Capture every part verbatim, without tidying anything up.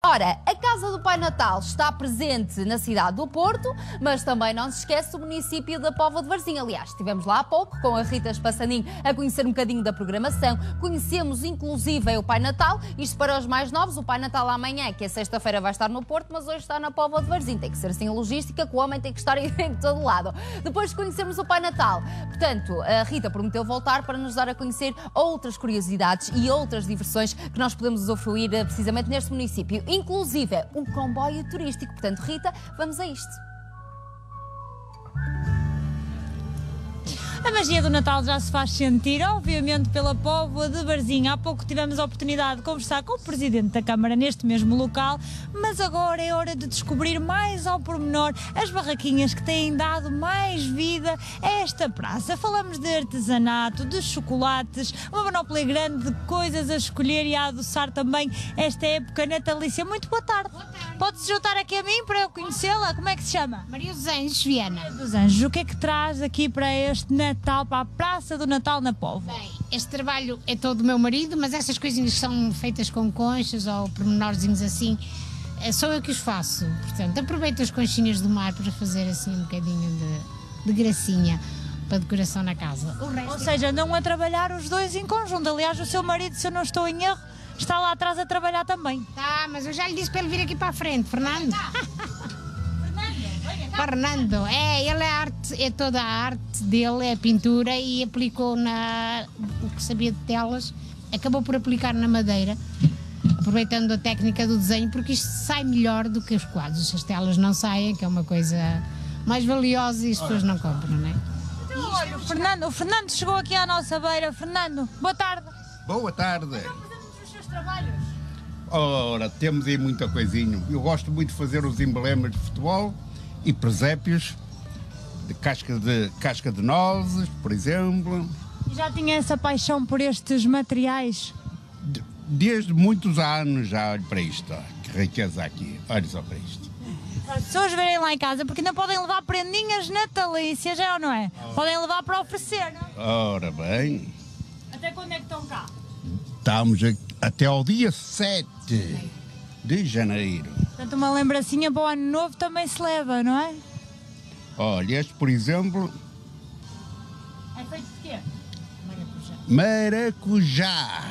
Ora, a Casa do Pai Natal está presente na cidade do Porto, mas também não se esquece o município da Póvoa de Varzim. Aliás, estivemos lá há pouco com a Rita Espaçaninho a conhecer um bocadinho da programação. Conhecemos inclusive o Pai Natal, isto para os mais novos, o Pai Natal amanhã, que é sexta-feira, vai estar no Porto, mas hoje está na Póvoa de Varzim. Tem que ser assim a logística, que o homem tem que estar em todo lado. Depois de conhecermos o Pai Natal, portanto, a Rita prometeu voltar para nos dar a conhecer outras curiosidades e outras diversões que nós podemos usufruir precisamente neste município, inclusive um comboio turístico. Portanto, Rita, vamos a isto. A magia do Natal já se faz sentir, obviamente, pela Póvoa de Varzim. Há pouco tivemos a oportunidade de conversar com o Presidente da Câmara neste mesmo local, mas agora é hora de descobrir mais ao pormenor as barraquinhas que têm dado mais vida a esta praça. Falamos de artesanato, de chocolates, uma panóplia grande de coisas a escolher e a adoçar também esta época natalícia. Muito boa tarde. Boa tarde. Pode-se juntar aqui a mim para eu conhecê-la? Como é que se chama? Maria dos Anjos, Viana. Maria dos Anjos, o que é que traz aqui para este Natal, para a Praça do Natal na Póvoa? Bem, este trabalho é todo do meu marido, mas essas coisinhas que são feitas com conchas ou pormenorzinhos assim, sou eu que os faço. Portanto, aproveito as conchinhas do mar para fazer assim um bocadinho de, de gracinha para decoração na casa. O resto ou seja, não a trabalhar os dois em conjunto. Aliás, o seu marido, se eu não estou em erro, está lá atrás a trabalhar também. Tá, mas eu já lhe disse para ele vir aqui para a frente, Fernando. Fernando, é, ele é arte, é toda a arte dele, é a pintura, e aplicou na o que sabia de telas, acabou por aplicar na madeira, aproveitando a técnica do desenho, porque isto sai melhor do que os quadros. As telas não saem, que é uma coisa mais valiosa e as pessoas não compram, não é? Então, olha, o Fernando, o Fernando chegou aqui à nossa beira. Fernando, boa tarde. Boa tarde. Então fazemos os seus trabalhos. Ora, temos aí muita coisinha. Eu gosto muito de fazer os emblemas de futebol e presépios de casca de, casca de nozes, por exemplo. E já tinha essa paixão por estes materiais? De, desde muitos anos já olho para isto. Ó, que riqueza aqui. Olha só para isto. As pessoas verem lá em casa, porque ainda podem levar prendinhas natalícias, é ou não é? Oh. Podem levar para oferecer, não é? Ora bem. Até quando é que estão cá? Estamos aqui até ao dia sete de janeiro. Portanto, uma lembrancinha para o ano novo também se leva, não é? Olha, este, por exemplo... É feito de quê? Maracujá. Maracujá.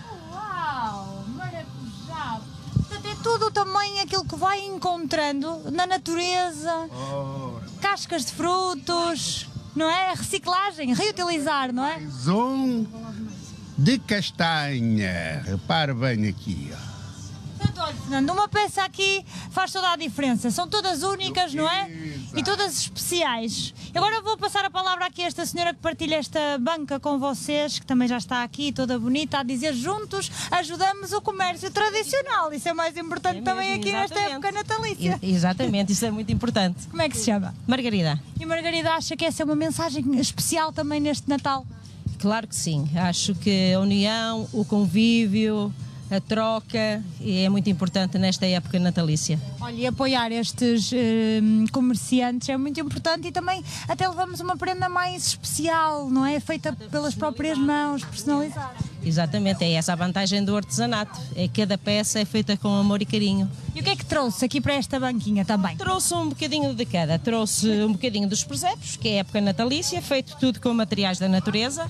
Uau, maracujá. Portanto, é tudo também aquilo que vai encontrando na natureza. Oh. Cascas de frutos, não é? Reciclagem, reutilizar, não é? Maisons de castanha. Repare bem aqui, ó. Portanto, olha, Fernando, uma peça aqui faz toda a diferença. São todas únicas, não é? E todas especiais. Agora vou passar a palavra aqui a esta senhora que partilha esta banca com vocês, que também já está aqui, toda bonita, a dizer: juntos ajudamos o comércio tradicional. Isso é mais importante é mesmo, também aqui exatamente. Nesta época natalícia. I exatamente, isso é muito importante. Como é que se chama? Margarida. E Margarida acha que essa é uma mensagem especial também neste Natal? Claro que sim. Acho que a união, o convívio, a troca é muito importante nesta época natalícia. Olha, e apoiar estes eh, comerciantes é muito importante, e também até levamos uma prenda mais especial, não é? Feita pelas próprias mãos, personalizada. Exatamente, é essa a vantagem do artesanato. É que cada peça é feita com amor e carinho. E o que é que trouxe aqui para esta banquinha também? Trouxe um bocadinho de cada. Trouxe um bocadinho dos presépios, que é a época natalícia, feito tudo com materiais da natureza.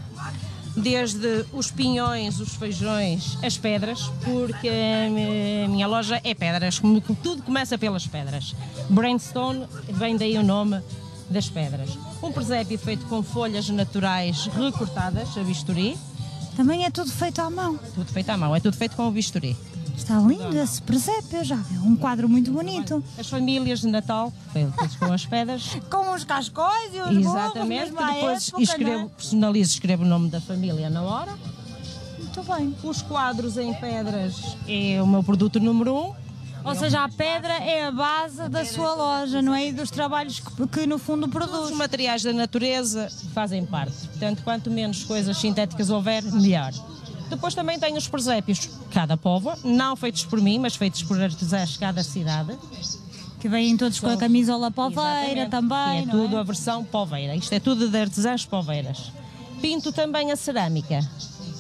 Desde os pinhões, os feijões, as pedras, porque a minha loja é pedras, tudo começa pelas pedras. Brainstorm, vem daí o nome das pedras. Um presépio feito com folhas naturais recortadas a bisturi. Também é tudo feito à mão? Tudo feito à mão, é tudo feito com o bisturi. Está lindo esse presépio, já viu? Um quadro muito bonito. As famílias de Natal, feitas com as pedras. Com os cascóis e os exatamente, burros, que depois época, escrevo, personalizo, escrevo o nome da família na hora. Muito bem. Os quadros em pedras é o meu produto número um. Ou seja, a pedra é a base da sua loja, não é? E dos trabalhos que, que no fundo produz. Os materiais da natureza fazem parte. Portanto, quanto menos coisas sintéticas houver, melhor. Depois também tenho os presépios, cada póvoa, não feitos por mim, mas feitos por artesãos de cada cidade. Que vêm todos com a camisola poveira também, é não tudo é? a versão poveira. Isto é tudo de artesãos poveiras. Pinto também a cerâmica.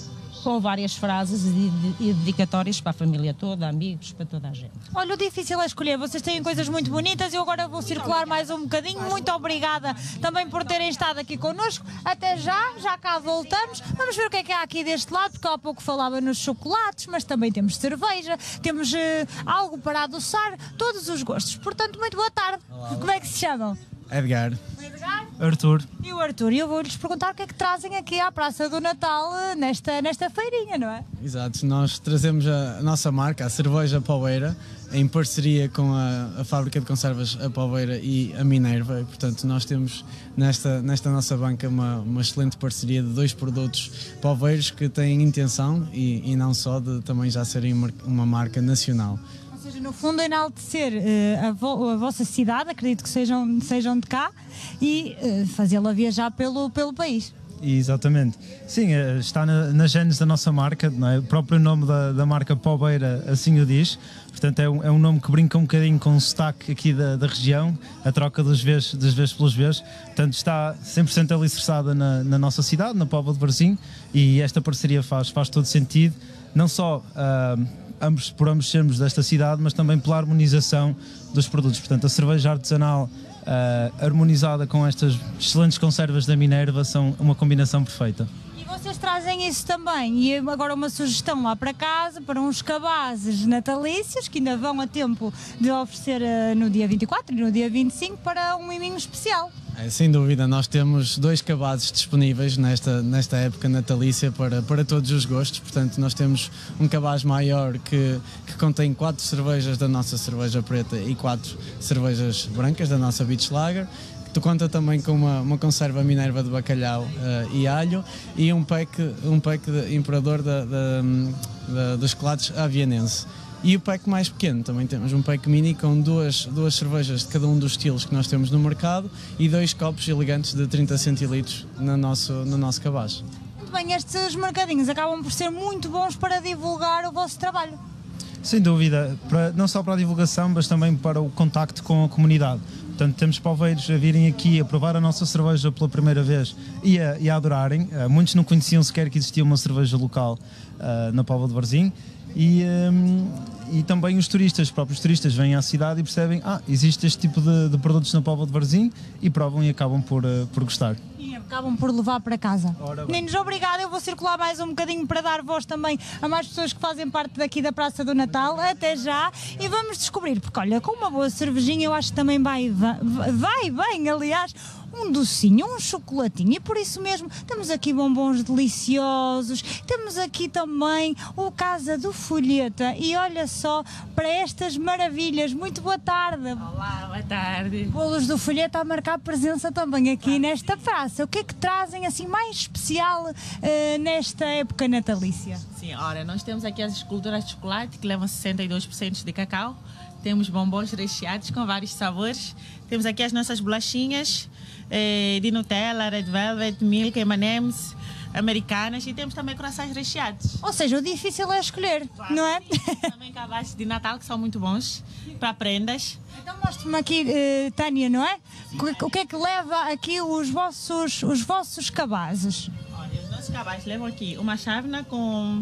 com várias frases e, e dedicatórias para a família toda, amigos, para toda a gente. Olha, o difícil é escolher. Vocês têm coisas muito bonitas e eu agora vou circular mais um bocadinho. Muito obrigada também por terem estado aqui connosco. Até já, já cá voltamos. Vamos ver o que é que há aqui deste lado, porque há pouco falava nos chocolates, mas também temos cerveja, temos uh, algo para adoçar, todos os gostos. Portanto, muito boa tarde. Olá. Como é que se chamam? Edgar. Edgar? Arthur. E o Arthur, e eu vou-lhes perguntar o que é que trazem aqui à Praça do Natal nesta, nesta feirinha, não é? Exato, nós trazemos a, a nossa marca, a cerveja Poveira, em parceria com a, a fábrica de conservas a Poveira e a Minerva, e, portanto nós temos nesta, nesta nossa banca uma, uma excelente parceria de dois produtos poveiros que têm intenção e, e não só de também já serem uma, uma marca nacional. Ou seja, no fundo enaltecer uh, a, vo a vossa cidade, acredito que sejam, sejam de cá, e uh, fazê-la viajar pelo, pelo país. Exatamente. Sim, está na, na gênese da nossa marca, não é? O próprio nome da, da marca Poveira assim o diz. Portanto, é um, é um nome que brinca um bocadinho com o sotaque aqui da, da região, a troca dos Vs, das Vs pelos Vs. Portanto, está cem por cento alicerçada na, na nossa cidade, na Póvoa de Varzim, e esta parceria faz, faz todo sentido, não só uh, ambos, por ambos sermos desta cidade, mas também pela harmonização dos produtos. Portanto, a cerveja artesanal uh, harmonizada com estas excelentes conservas da Minerva são uma combinação perfeita. E vocês trazem isso também, e agora uma sugestão lá para casa, para uns cabazes natalícios, que ainda vão a tempo de oferecer uh, no dia vinte e quatro e no dia vinte e cinco para um miminho especial. É, sem dúvida, nós temos dois cabazes disponíveis nesta, nesta época natalícia para, para todos os gostos. Portanto, nós temos um cabaz maior que, que contém quatro cervejas da nossa cerveja preta e quatro cervejas brancas da nossa Beach Lager, que conta também com uma, uma conserva Minerva de bacalhau uh, e alho, e um pack, um pack de imperador da, da, da, dos chocolates avianense. E o pack mais pequeno, também temos um pack mini com duas, duas cervejas de cada um dos estilos que nós temos no mercado e dois copos elegantes de trinta centilitros no nosso, no nosso cabaz. Muito bem, estes mercadinhos acabam por ser muito bons para divulgar o vosso trabalho. Sem dúvida, para, não só para a divulgação, mas também para o contacto com a comunidade. Portanto, temos poveiros a virem aqui a provar a nossa cerveja pela primeira vez e a, e a adorarem. Uh, muitos não conheciam sequer que existia uma cerveja local uh, na Póvoa de Varzim. E, um, e também os turistas, os próprios turistas vêm à cidade e percebem ah, existe este tipo de, de produtos na Póvoa de Varzim e provam e acabam por, uh, por gostar. E acabam por levar para casa. Meninos, obrigada. Eu vou circular mais um bocadinho para dar voz também a mais pessoas que fazem parte daqui da Praça do Natal. Até já. E vamos descobrir, porque olha, com uma boa cervejinha eu acho que também vai, vai, vai bem, aliás, um docinho, um chocolatinho, e por isso mesmo temos aqui bombons deliciosos, temos aqui também o Casa do Folheta, e olha só para estas maravilhas. Muito boa tarde. Olá, boa tarde. Bolos do Folheta a marcar presença também aqui nesta praça. O que é que trazem assim mais especial uh, nesta época natalícia? Sim, olha, nós temos aqui as esculturas de chocolate que levam sessenta e dois por cento de cacau, temos bombons recheados com vários sabores, temos aqui as nossas bolachinhas eh, de Nutella, Red Velvet, Milk, M and M's, americanas, e temos também croissants recheados. Ou seja, o difícil é escolher, claro, não é? Temos também cabazes de Natal que são muito bons para prendas. Então mostre-me aqui, uh, Tânia, não é? O que é que leva aqui os vossos, os vossos cabazes? Olha, os nossos cabazes levam aqui uma chávena com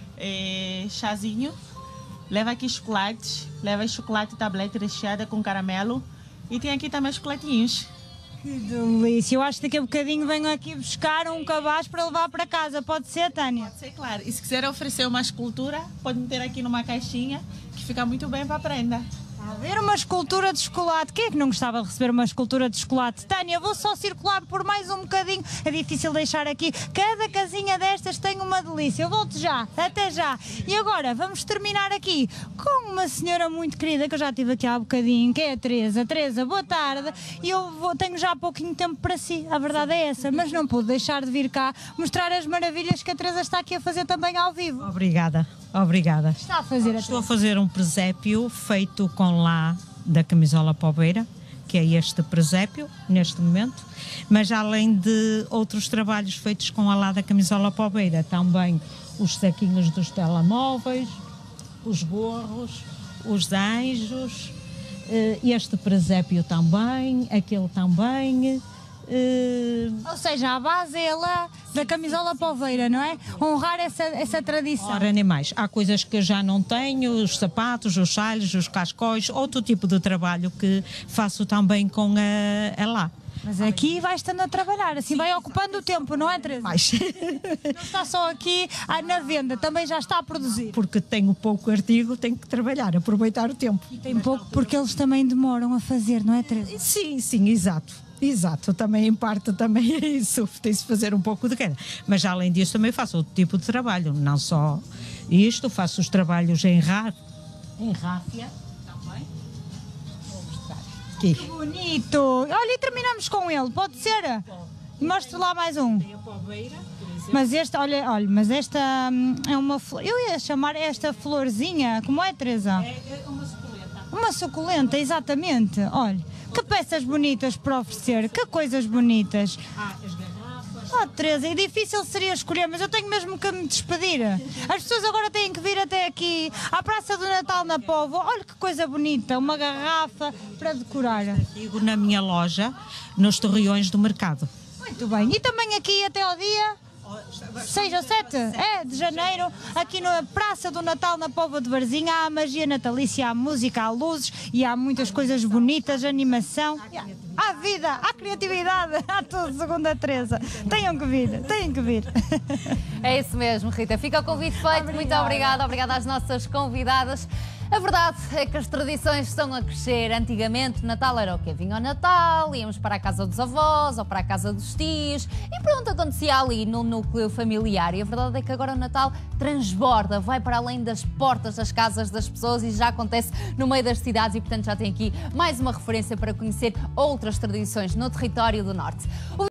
eh, chazinho, leva aqui chocolates, leva chocolate tablete recheada com caramelo, e tem aqui também chocolatinhos. Que delícia! Eu acho que daqui a bocadinho venho aqui buscar um cabaz para levar para casa. Pode ser, Tânia? Pode ser, claro. E se quiser oferecer uma escultura, pode meter aqui numa caixinha, que fica muito bem para a prenda. A ver uma escultura de chocolate. Quem é que não gostava de receber uma escultura de chocolate? Tânia, vou só circular por mais um bocadinho. É difícil deixar aqui. Cada casinha destas tem uma delícia. Eu volto já. Até já. E agora vamos terminar aqui com uma senhora muito querida que eu já tive aqui há bocadinho, que é a Teresa. Teresa, boa tarde. E eu vou, tenho já pouquinho tempo para si. A verdade é essa. Mas não pude deixar de vir cá mostrar as maravilhas que a Teresa está aqui a fazer também ao vivo. Obrigada. Obrigada. Está a fazer a Estou a fazer um presépio feito com lá da camisola Poveira, que é este presépio, neste momento, mas além de outros trabalhos feitos com a lá da camisola Poveira, também os saquinhos dos telemóveis, os gorros, os anjos, este presépio também, aquele também, Ou seja, a base é lá da camisola poveira, não é? Honrar essa, essa tradição. Ora, nem mais. Há coisas que já não tenho, os sapatos, os chales, os cascóis, outro tipo de trabalho que faço também com a, a lá. Mas aqui vai estando a trabalhar, assim vai ocupando o tempo, não é, Teresa? Mais. Não está só aqui ah, na venda, também já está a produzir. Porque tenho pouco artigo, tenho que trabalhar, aproveitar o tempo. E tem pouco porque eles também demoram a fazer, não é, Teresa? Sim, sim, exato. Exato, também em parte também é isso, tem-se fazer um pouco de cada. Mas além disso também faço outro tipo de trabalho, não só isto, faço os trabalhos em, ra... em ráfia também. Vou mostrar aqui. Que bonito! Olha, e terminamos com ele, pode ser? Mostre lá mais um. Mas esta, olha, olha, mas esta hum, é uma flor, eu ia chamar esta florzinha, como é, Teresa? É uma suculenta. Uma suculenta, exatamente, olha. Que peças bonitas para oferecer, que coisas bonitas. Ah, as garrafas. Oh, Teresa, e difícil seria escolher, mas eu tenho mesmo que me despedir. As pessoas agora têm que vir até aqui, à Praça do Natal na Póvoa. Olha que coisa bonita, uma garrafa para decorar. Digo na minha loja, nos torreões do mercado. Muito bem, e também aqui até ao dia seis ou sete é, de janeiro, aqui na Praça do Natal na Póvoa de Varzim, há a magia natalícia, há música, há luzes e há muitas coisas bonitas, animação, há vida, há criatividade, há tudo, segundo a Teresa. Tenham que vir, tenham que vir. É isso mesmo, Rita. Fica o convite feito. Obrigada. Muito obrigada. Obrigada às nossas convidadas. A verdade é que as tradições estão a crescer. Antigamente, Natal era o quê? Vinha ao Natal, íamos para a casa dos avós ou para a casa dos tios e pronto, acontecia ali no núcleo familiar. E a verdade é que agora o Natal transborda, vai para além das portas das casas das pessoas e já acontece no meio das cidades e, portanto, já tem aqui mais uma referência para conhecer outras tradições no território do Norte.